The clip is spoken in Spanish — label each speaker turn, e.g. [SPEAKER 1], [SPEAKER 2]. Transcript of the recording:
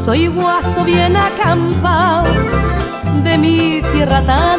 [SPEAKER 1] soy guaso bien acampado de mi tierra tan